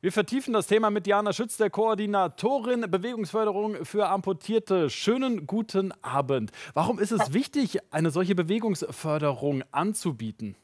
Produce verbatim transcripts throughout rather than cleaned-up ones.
Wir vertiefen das Thema mit Diana Schütz, der Koordinatorin Bewegungsförderung für Amputierte. Schönen guten Abend. Warum ist es wichtig, eine solche Bewegungsförderung anzubieten?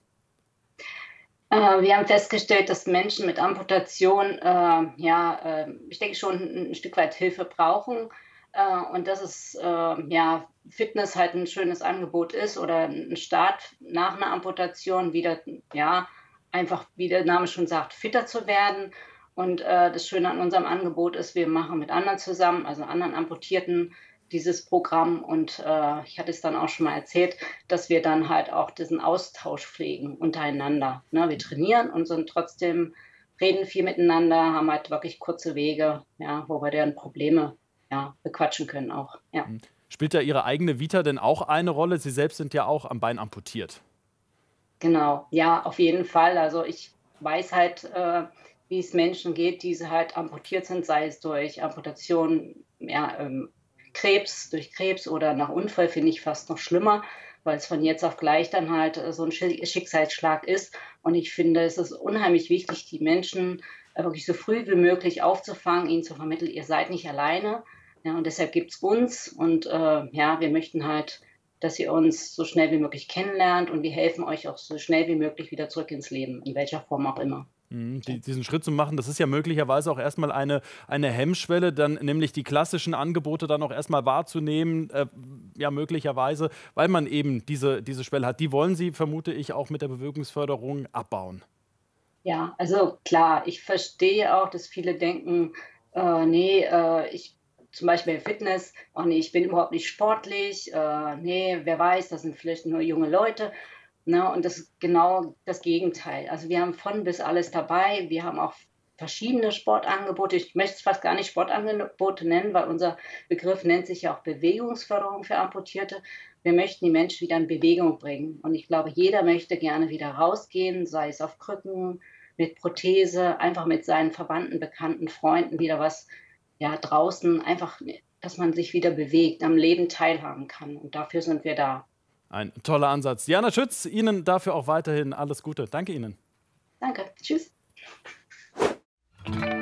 Äh, wir haben festgestellt, dass Menschen mit Amputation, äh, ja, äh, ich denke schon ein 'n Stück weit Hilfe brauchen, äh, und dass es, äh, ja, Fitness halt ein schönes Angebot ist oder ein Start nach einer Amputation wieder, ja, einfach, wie der Name schon sagt, fitter zu werden. Und, äh, das Schöne an unserem Angebot ist, wir machen mit anderen zusammen, also anderen Amputierten, dieses Programm. Und, äh, ich hatte es dann auch schon mal erzählt, dass wir dann halt auch diesen Austausch pflegen untereinander, ne? Wir trainieren und sind trotzdem reden viel miteinander, haben halt wirklich kurze Wege, ja, wo wir deren Probleme, ja, bequatschen können auch, ja. Hm. Spielt da Ihre eigene Vita denn auch eine Rolle? Sie selbst sind ja auch am Bein amputiert. Genau, ja, auf jeden Fall. Also, ich weiß halt, äh, wie es Menschen geht, die sie halt amputiert sind, sei es durch Amputation, ja, ähm, Krebs durch Krebs oder nach Unfall, finde ich fast noch schlimmer, weil es von jetzt auf gleich dann halt, äh, so ein Schi Schicksalsschlag ist. Und ich finde, es ist unheimlich wichtig, die Menschen, äh, wirklich so früh wie möglich aufzufangen, ihnen zu vermitteln: „Ihr seid nicht alleine." Ja, und deshalb gibt's uns und, äh, ja, wir möchten halt, dass ihr uns so schnell wie möglich kennenlernt, und wir helfen euch auch so schnell wie möglich wieder zurück ins Leben, in welcher Form auch immer. Mhm, Ja. die diesen Schritt zu machen, das ist ja möglicherweise auch erstmal eine eine Hemmschwelle, dann nämlich die klassischen Angebote dann auch erstmal wahrzunehmen, äh, ja, möglicherweise, weil man eben diese diese Schwelle hat. Die wollen Sie, vermute ich, auch mit der Bewegungsförderung abbauen. Ja, also klar, ich verstehe auch, dass viele denken, äh, ne, äh, ich zum Beispiel Fitness: „Oh ne, ich bin überhaupt nicht sportlich, äh, ne, wer weiß, das sind vielleicht nur junge Leute", ne? Und das ist genau das Gegenteil. Also, wir haben von bis alles dabei. Wir haben auch verschiedene Sportangebote. Ich möchte es fast gar nicht Sportangebote nennen, weil unser Begriff nennt sich ja auch Bewegungsförderung für Amputierte. Wir möchten die Menschen wieder in Bewegung bringen. Und ich glaube, jeder möchte gerne wieder rausgehen, sei es auf Krücken, mit Prothese, einfach mit seinen Verwandten, Bekannten, Freunden wieder was, ja, draußen einfach, dass man sich wieder bewegt, am Leben teilhaben kann. Und dafür sind wir da. Ein toller Ansatz. Diana Schütz, Ihnen dafür auch weiterhin alles Gute. Danke Ihnen. Danke. Tschüss.